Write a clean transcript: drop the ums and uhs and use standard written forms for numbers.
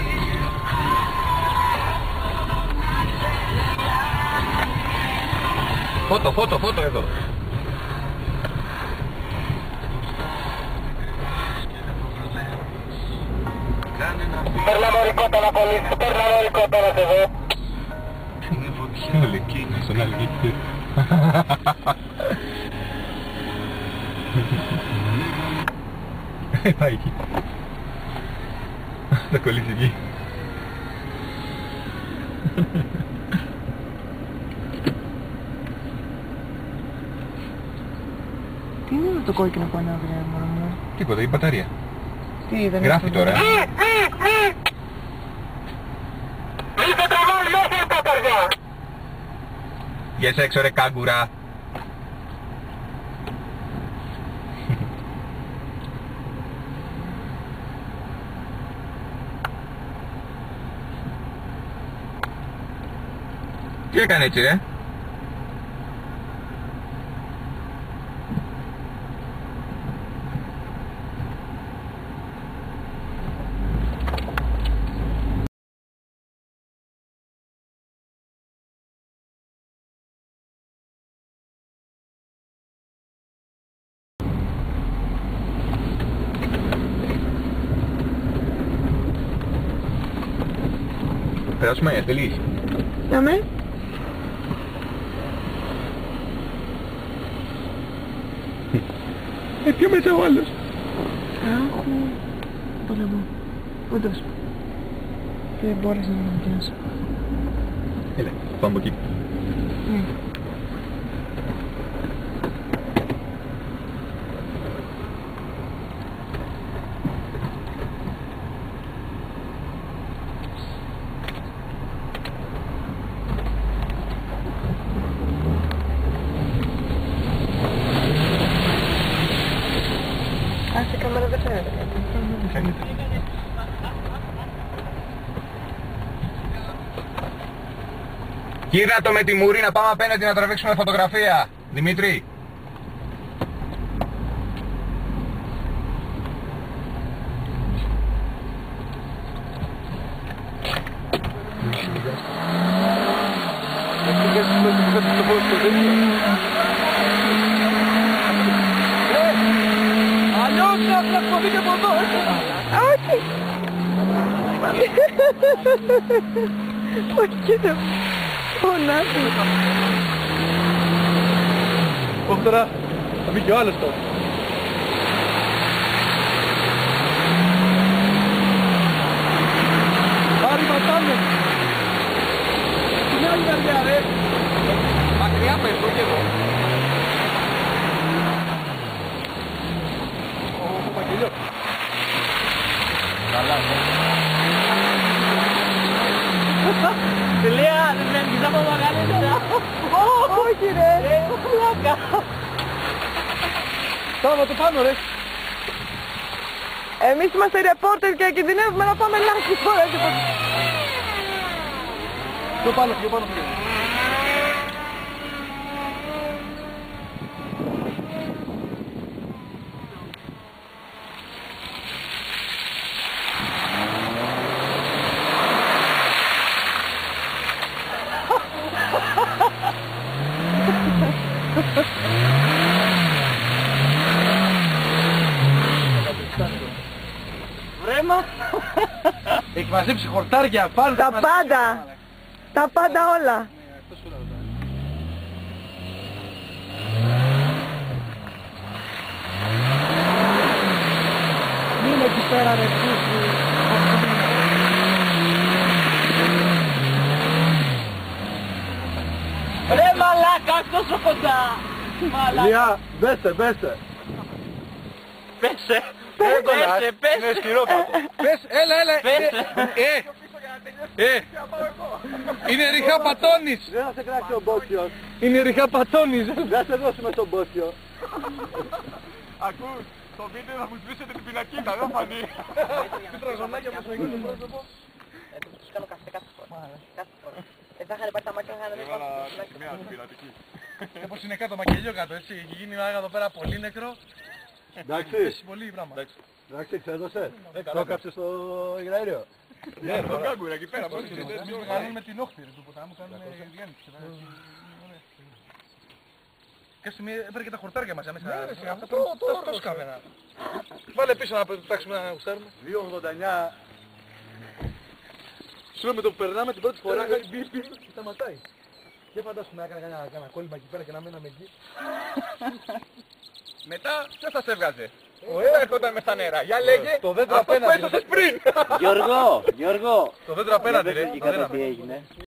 Φώτο εδώ. Περνάμε ορικότερα πολύ, περνάμε ορικότερα εδώ. Στον αλγίτη. Πάει εκεί. Θα κολλήσει εκεί. Τι είναι το κόκκινο που ανάβει, μωρό μου? Τίποτα, η μπαταρία. Τι δεν Γράφει τώρα. Είστε τραβάς μέσα τα παιδιά. Βγες έξω ρε κάγκουρα. Τι έκανε έτσι ρε? Περάσουμε, θέλεις? Να με. Πιο μέσα ο άλλος. Αχ, όλα μου. Όντως. Δεν μπόρεσα να με πιάσω. Έλα, πάμε από εκεί. Άσαι κάμερα δεν φαίνεται κάτι. Δεν φαίνεται. Κοίτα το με τη μουρή να πάμε απέναντι να τραβήξουμε φωτογραφία. Δημήτρη. Αλλιώς θα πλακωθεί και από εδώ, Όχι! Όχι το φωνάζει. Όχι τώρα, θα μπει και ο άλλος τώρα. Άρη ματάμε. Την άλλη μεριά ρε. Μακριά πες, όχι εδώ. Ο Παγγελιός. Καλά. Τελεία, δεν κοιτά από μεγαλύτερα. Όχι ρε! Πλάκα. Πάμε το πάνω ρε. Εμείς είμαστε ρεπόρτερ και κινδυνεύουμε να πάμε λάθη τώρα. Πιο πάνω, πιο πάνω. Βρέμα! Έχει μαζέψει χορτάρια πάνω. Τα πάντα! Τα πάντα όλα! Μην εκεί πέρα ρε ρε μαλάκα, τόσο κοντά! Λιά, μπέσε, μπέσε! Πέσε! Πέσε! Είναι σκυρόπατο! Πες, έλα! Είναι ριχά πατώνης! Δεν θα σε κράξει ο Μπόσιος! Είναι ριχά πατώνης! Δεν σε δώσουμε στον Μπόσιο! Ακούς, στο βίντεο θα μου σβήσετε την πινακίδα, δεν φανεί! Τι τραγωνάκια μας έγινε το πρόσωπο! Τους κάνω καφέ κάθε φορά. Θα είχαν πάρει τα μάτια να είχαν Μια πειρατική. Όπως είναι κάτω, μακελιό κάτω, έτσι. Έχει γίνει άγα εδώ πέρα πολύ νεκρό. Εντάξει. Έχει πολύ πράγμα. Εντάξει, εξέδωσε. Το έκαψε στο υγραέριο. Ναι, το κάγκουρα εκεί πέρα. Κάνουμε την όχθη του ποτάμου, κάνουμε διένυξη. Και στιγμή έφερε και τα χορτάρια μας μέσα. Αυτό Το σκάβαινα. Βάλε πίσω να πετάξουμε να γουστάρουμε. 2,89. Σου λέω με το που περνάμε την πρώτη φορά κάνει μπιπ μπιπ και σταματάει. Δεν φαντάσουμε να έκανε κανένα κόλλημα εκεί πέρα και να μέναμε εκεί. Μετά ποιος θα σε έβγαζε. Θα έρχονταν μες στα νερά. Για λέγε, το δέντρο αυτό που απέναντι. έσωσες πριν. Γιώργο, Το δέντρο απέναντι δεν ρε. φύγει κατά τι έγινε.